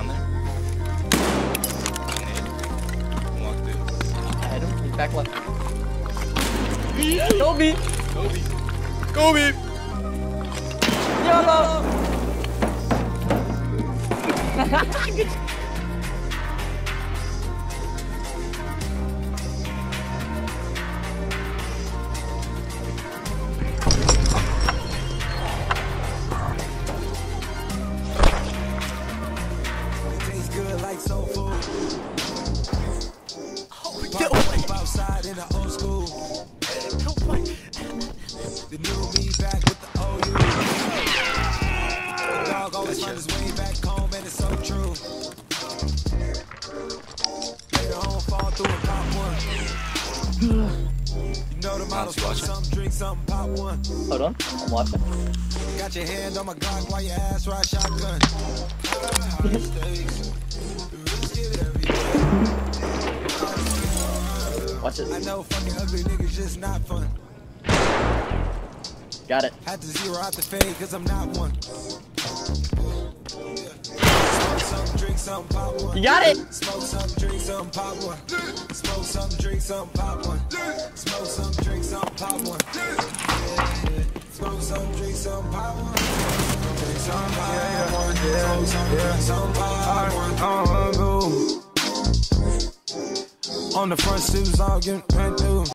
down there. Walk this. I hit him. He's back left. Kobe! Kobe! Kobe! YOLO! Like soul food. Outside in the old school. The new me back with the old you. The dog always find his way back home, and it's so true. Later on, fall through and pop one. You know the models, fuck something, drink something, pop one. Hold on, I'm watching. Got your hand on my Glock while your ass ride shotgun. Watch it. I know fucking ugly niggas just not fun. Got it. Had to zero out the fade cause I'm not one. Smoke something, drink something, pop one. You got it! Smoke something, drink something, pop one. Smoke something, drink something, pop one. Smoke something, drink something, pop one. Smoke something, drink something, pop one. Drink something, pop one. Smoke something, drink something, pop one. On the front suits, all getting ran through.